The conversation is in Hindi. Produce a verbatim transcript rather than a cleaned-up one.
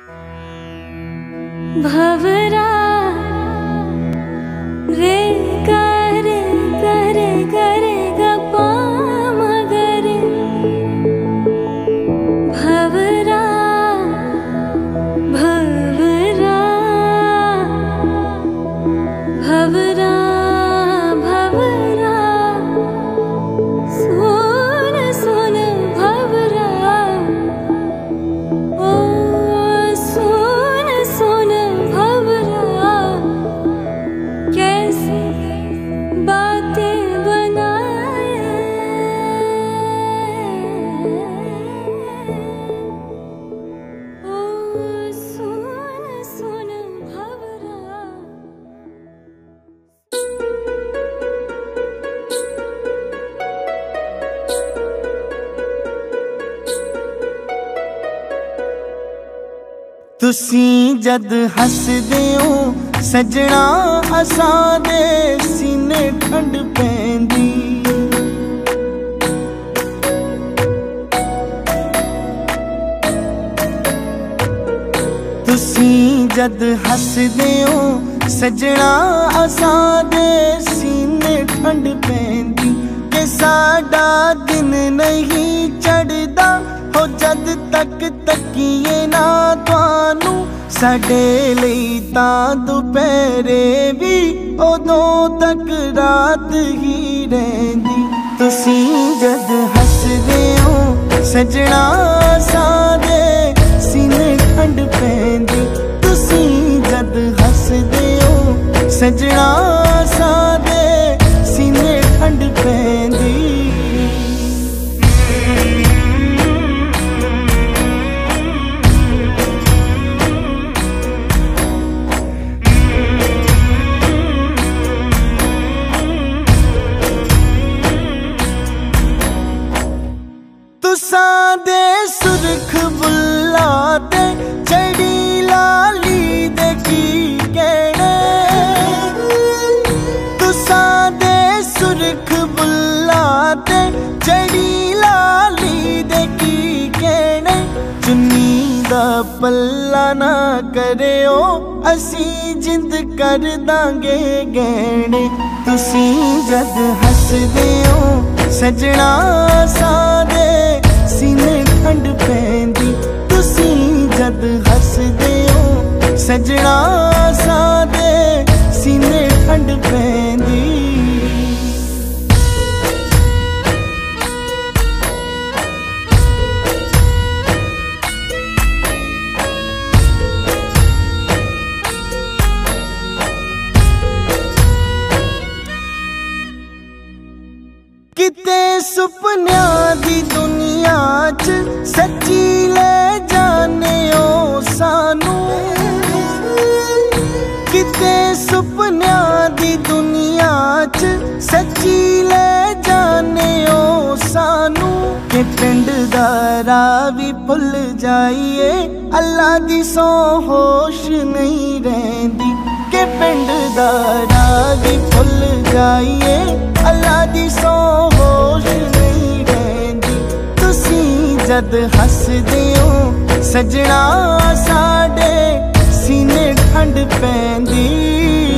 भवरा रे करे करे करे गपा मगरे भवरा भवरा भवरा भवरा सुन सुन भवरा ओ सुन सुन भवरा कैसी बातें बनाए ओ सुन सुन भवरा। तुसी जद हसदे हो सजना असां दे सीने ठंड पैंदी। तुसी जद हसदे हो सजना असां दे सीने ठंड पैंदी। के साडा दिन नहीं चढ़दा हो जद तक तकिए ना तुहानू साडे लई तां दुपहरे भी उदों तक रात ही रहिंदी। तुसी जद हसदे हो सजना साडे सीने ठंड पैंदी। तुसी जद हसदे हो सजना साडे सीने ठंड पैंदी। तुसां दे सुरख बुल्ला ते चढ़ी लाली दे की कहने। तुसां दे सुरख बुल्ला ते चढ़ी लाली दे की कहने। चुन्नी दा पल्ला ना करे ओ असी जिंद कर दांगे गहने। तुसी जद हसदे हो सजना सारे सीने ठंड पैंदी। तुसी जद हसदे हो सजना सारे सीने ठंड पैंदी। किते सुपनियां दी दुनिया च सच्ची ले जाने ओ सानू। किते सुपनियां दी दुनिया च सच्ची ले जाने ओ सानू। के पिंड दा राह भी भुल जाइए अल्लाह दी सौ होश नहीं रहंदी। के पिंड दा राह भी भुल जाइए अल्लाह दी सौ होश नहीं रहंदी। तुसी जद हसदे हो सजना साडे सीने ठंड पैंदी।